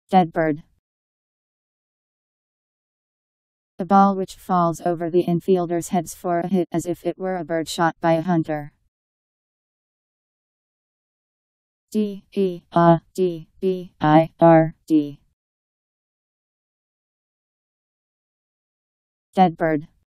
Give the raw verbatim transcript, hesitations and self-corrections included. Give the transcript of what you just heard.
Dead bird. A ball which falls over the infielder's heads for a hit, as if it were a bird shot by a hunter. D E A D B I R D. Dead bird.